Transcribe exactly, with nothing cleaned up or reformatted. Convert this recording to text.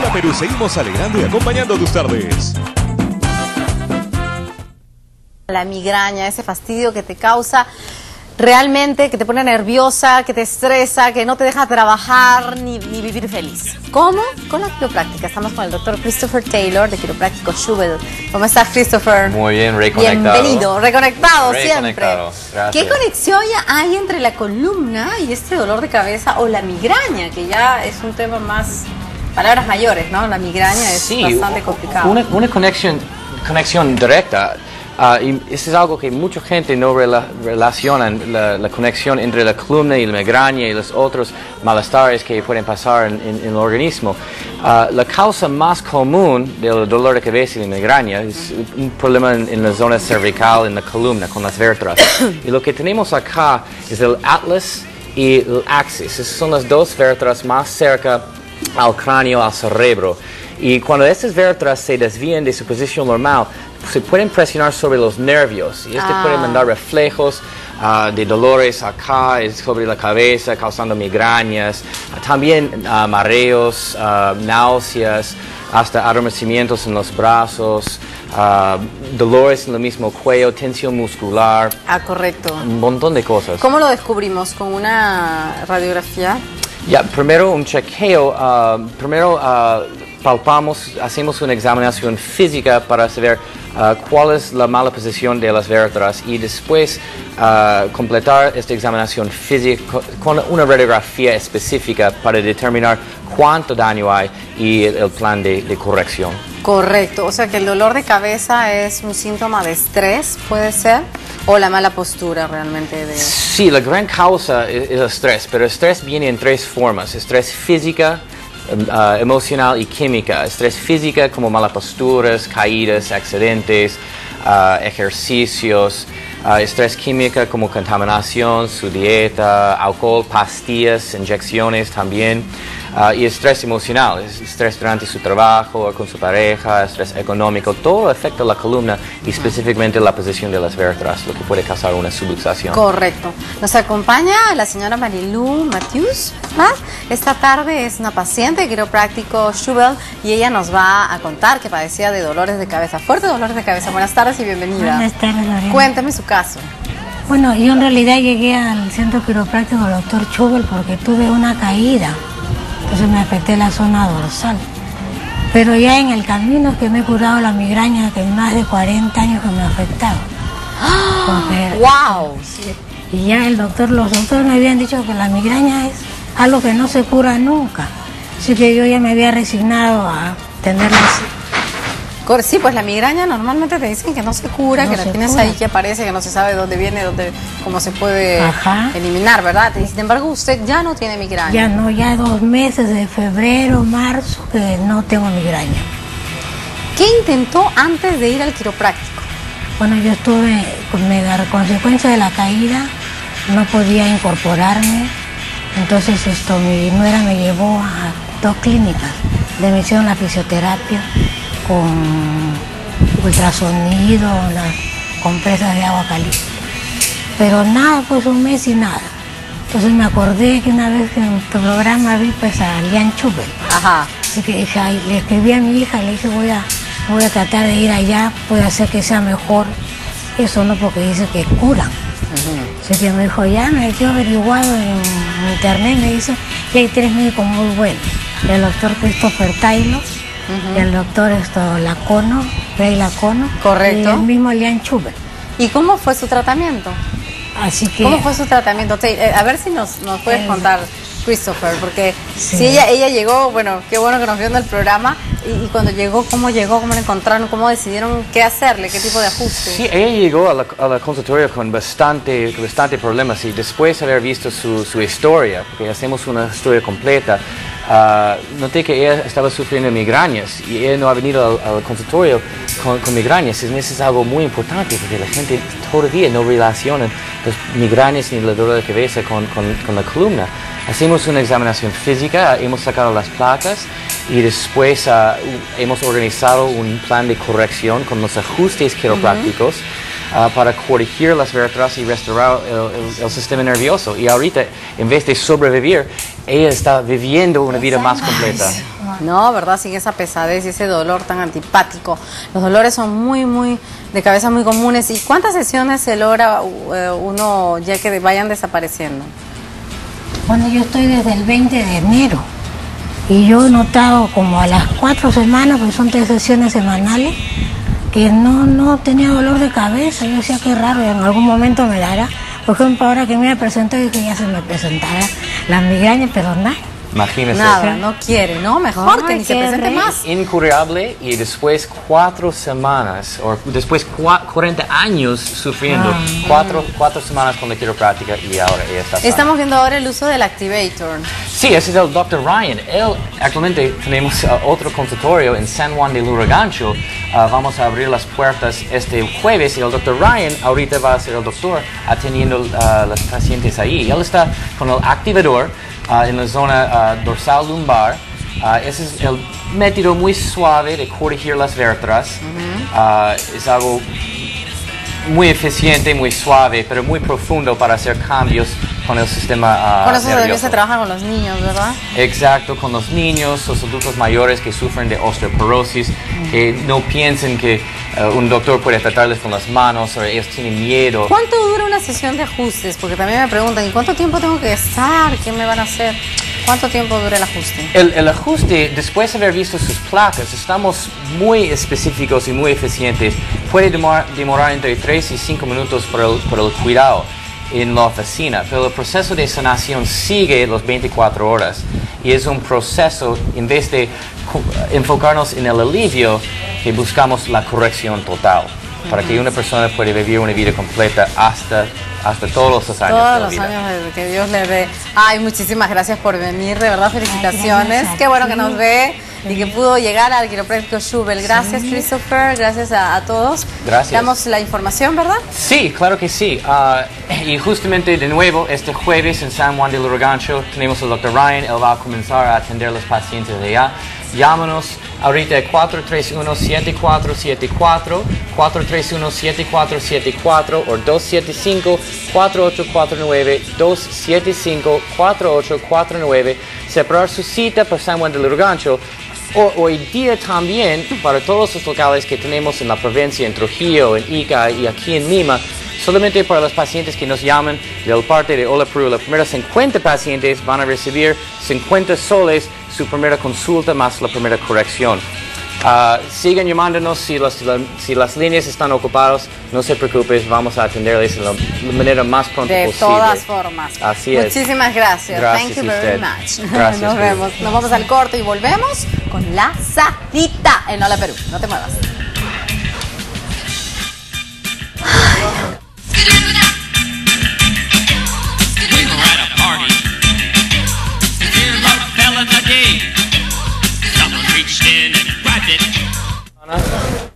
Hola Perú, seguimos alegrando y acompañando tus tardes. La migraña, ese fastidio que te causa realmente, que te pone nerviosa, que te estresa, que no te deja trabajar ni, ni vivir feliz. ¿Cómo? Con la quiropráctica. Estamos con el doctor Christopher Taylor de Quiropráctico Schubel. ¿Cómo estás, Christopher? Muy bien, reconectado. Bienvenido, reconectado, Reconectado. siempre. Gracias. ¿Qué conexión hay entre la columna y este dolor de cabeza o la migraña, que ya es un tema más, palabras mayores, ¿no? La migraña es Sí, bastante complicado. Una, una conexión, conexión directa. Uh, y eso es algo que mucha gente no rela relaciona, la, la conexión entre la columna y la migraña y los otros malestares que pueden pasar en, en, en el organismo. Uh, la causa más común del dolor de cabeza y la migraña es un problema en, en la zona cervical, en la columna, con las vértebras. Y lo que tenemos acá es el atlas y el axis. Esas son las dos vértebras más cerca al cráneo, al cerebro. Y cuando estas vértebras se desvían de su posición normal, se pueden presionar sobre los nervios y este ah. puede mandar reflejos uh, de dolores acá, sobre la cabeza, causando migrañas, uh, también uh, mareos, uh, náuseas, hasta adormecimientos en los brazos, uh, dolores en el mismo cuello, tensión muscular. Ah, correcto. Un montón de cosas. ¿Cómo lo descubrimos? ¿Con una radiografía? Ya, primero un chequeo, uh, primero uh, palpamos, hacemos una examinación física para saber uh, cuál es la mala posición de las vértebras y después uh, completar esta examinación física con una radiografía específica para determinar cuánto daño hay y el, el plan de, de corrección. Correcto, o sea que el dolor de cabeza es un síntoma de estrés, ¿puede ser? ¿O la mala postura realmente de...? Sí, la gran causa es, es el estrés, pero el estrés viene en tres formas: estrés física, Uh, emocional y química. Estrés física como malas posturas, caídas, accidentes, uh, ejercicios. Uh, estrés química como contaminación, su dieta, alcohol, pastillas, inyecciones también. Uh, y estrés emocional, estrés durante su trabajo o con su pareja, estrés económico, todo afecta la columna y específicamente la posición de las vértebras, lo que puede causar una subluxación. Correcto. Nos acompaña la señora Marilú Matthews, ¿verdad? Esta tarde es una paciente de Quiropráctico Schubel y ella nos va a contar que padecía de dolores de cabeza, fuertes dolores de cabeza. Buenas tardes y bienvenida. Buenas tardes, Lorena. Cuéntame su caso. Bueno, yo en realidad llegué al centro quiropráctico del doctor Schubel porque tuve una caída. Entonces me afecté la zona dorsal. Pero ya en el camino es que me he curado la migraña que más de cuarenta años que me afectaba. Porque, ¡Wow! Y ya el doctor, los doctores me habían dicho que la migraña es algo que no se cura nunca. Así que yo ya me había resignado a tenerla así. Sí, pues la migraña normalmente te dicen que no se cura, no que la tienes cura. Ahí, que aparece, que no se sabe dónde viene, dónde, cómo se puede Ajá. eliminar, ¿verdad? Y sin embargo, usted ya no tiene migraña. Ya no, ya dos meses de febrero, marzo, que no tengo migraña. ¿Qué intentó antes de ir al quiropráctico? Bueno, yo estuve, con la consecuencia de la caída, no podía incorporarme. Entonces esto, mi nuera me llevó a dos clínicas. De me hicieron la fisioterapia con ultrasonido, las compresas de agua caliente. Pero nada, pues un mes y nada. Entonces me acordé que una vez que en tu programa vi pues a Lian Schubel. Ajá. Así que dije, ay, le escribí a mi hija, le dije voy a, voy a tratar de ir allá, puede hacer que sea mejor. Eso no, porque dice que curan. Uh-huh. Así que me dijo, ya me quedé averiguado en, en internet, me dice que hay tres médicos muy buenos. El doctor Christopher Taylor, uh-huh. y el doctor esto, Lacono, Ray Lacono. Correcto. Y el mismo Lian Schubel. ¿Y cómo fue su tratamiento? Así que, ¿Cómo fue su tratamiento? A ver si nos, nos puedes el, contar, Christopher, porque sí. si ella ella llegó, bueno, qué bueno que nos vio en el programa, y, y cuando llegó, ¿cómo llegó? ¿Cómo la encontraron? ¿Cómo decidieron qué hacerle? ¿Qué tipo de ajuste? Sí, ella llegó a la, a la consultorio con bastante, bastante problemas y después de haber visto su, su historia, porque hacemos una historia completa, uh, noté que ella estaba sufriendo migrañas y ella no ha venido al, al consultorio con, con migrañas. Eso es algo muy importante porque la gente todavía no relaciona las migrañas ni el dolor de cabeza con, con, con la columna. Hacemos una examinación física, hemos sacado las placas y después uh, hemos organizado un plan de corrección con los ajustes quiroprácticos uh-huh. uh, para corregir las vértebras y restaurar el, el, el sistema nervioso. Y ahorita, en vez de sobrevivir, ella está viviendo una vida más completa. No, ¿verdad? Sin esa pesadez y ese dolor tan antipático. Los dolores son muy, muy, de cabeza muy comunes. ¿Y cuántas sesiones se logra uh, uno ya que vayan desapareciendo? Bueno, yo estoy desde el veinte de enero y yo he notado como a las cuatro semanas, porque son tres sesiones semanales, que no, no tenía dolor de cabeza. Yo decía que raro, y en algún momento me dará. Por ejemplo, ahora que me presentó, dije ya se me presentará la migraña, pero nada. Imagínese. Nada, no quiere, ¿no? Mejor Ay, que ni se qué presente re- más. Incurable, y después cuatro semanas, o después cua- cuarenta años sufriendo, Ah. cuatro, cuatro semanas con la quiropráctica y ahora ella está sana. Estamos viendo ahora el uso del Activator. Sí, ese es el doctor Ryan. Él, actualmente tenemos uh, otro consultorio en San Juan de Lurigancho. Uh, vamos a abrir las puertas este jueves y el doctor Ryan ahorita va a ser el doctor atendiendo a uh, las pacientes ahí. Él está con el activador uh, en la zona uh, dorsal lumbar. Uh, ese es el método muy suave de corregir las vértebras. Uh, es algo muy eficiente, muy suave, pero muy profundo para hacer cambios con el sistema uh, Por eso también nervioso. se trabaja con los niños, ¿verdad? Exacto, con los niños, los adultos mayores que sufren de osteoporosis, que no piensen que uh, un doctor puede tratarles con las manos o ellos tienen miedo. ¿Cuánto dura una sesión de ajustes? Porque también me preguntan, ¿y cuánto tiempo tengo que estar? ¿Qué me van a hacer? ¿Cuánto tiempo dura el ajuste? El, el ajuste, después de haber visto sus placas, estamos muy específicos y muy eficientes. Puede demorar, demorar entre tres y cinco minutos por el, por el cuidado en la oficina, pero el proceso de sanación sigue las veinticuatro horas y es un proceso, en vez de enfocarnos en el alivio, que buscamos la corrección total, para que una persona pueda vivir una vida completa hasta, hasta todos los años de Todos la los vida. años de que Dios le dé. Ay, muchísimas gracias por venir, de verdad, felicitaciones. gracias a Qué bueno ti. que nos ve y que pudo llegar al quiropráctico Schubel. Gracias, Christopher, gracias a, a todos. Gracias. Damos la información, ¿verdad? Sí, claro que sí. Uh, y justamente de nuevo, este jueves en San Juan de Lurigancho tenemos al doctor Ryan. Él va a comenzar a atender a los pacientes de allá. Llámanos ahorita a cuatro tres uno, siete cuatro siete cuatro, cuatro tres uno, siete cuatro siete cuatro o dos siete cinco, cuatro ocho cuatro nueve, dos siete cinco, cuatro ocho cuatro nueve. Separar su cita para San Juan de Lurigancho. O, hoy día también, para todos los locales que tenemos en la provincia, en Trujillo, en Ica y aquí en Lima, solamente para los pacientes que nos llaman del parte de Hola Perú, los primeros cincuenta pacientes van a recibir cincuenta soles su primera consulta más la primera corrección. Uh, sigan llamándonos si las, la, si las líneas están ocupadas, no se preocupen, vamos a atenderles de la, la manera más pronta De posible. todas formas. Así es. Muchísimas gracias. Gracias Thank you a very usted. much. Gracias, Nos Perú. vemos. Nos vamos al corte y volvemos con la salita en Hola Perú. No te muevas. We were at a party. The dear love fell in the game. Someone reached in and grabbed it.